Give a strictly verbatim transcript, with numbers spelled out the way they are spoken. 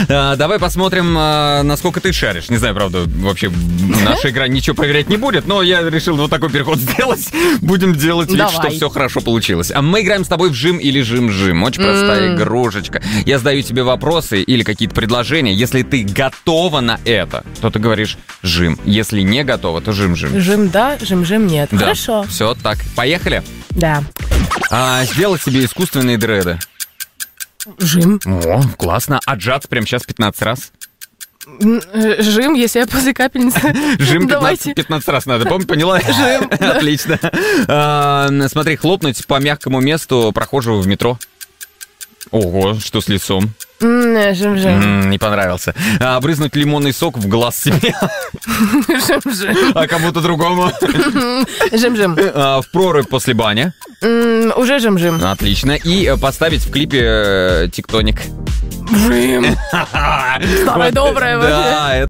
А, давай посмотрим, а, насколько ты шаришь. Не знаю, правда, вообще наша игра ничего проверять не будет, но я решил вот такой переход сделать. Будем делать вид, Давай. что все хорошо получилось. А мы играем с тобой в жим или жим-жим. Очень простая М. игрушечка. Я задаю тебе вопросы или какие-то предложения. Если ты готова на это, то ты говоришь жим. Если не готова, то жим-жим. Жим да, жим-жим нет. Да. Хорошо. Все, так, поехали. Да. А, сделать себе искусственные дреды. Жим. О, классно. Отжаться прямо сейчас пятнадцать раз. М, э, Жим, если я после капельницы. Жим Давайте. пятнадцать, пятнадцать раз надо, помню, поняла? Жим, да. Отлично. А, смотри, хлопнуть по мягкому месту прохожего в метро. Ого, что с лицом? М, Жим-жим. М, не понравился. А, брызнуть лимонный сок в глаз себе, Жим-жим. а кому-то другому. Жим-жим. А, в прорубь после бани. М, Уже жим-жим. Отлично. И э, поставить в клипе э, тиктоник. Жим. Старое доброе вообще. Да,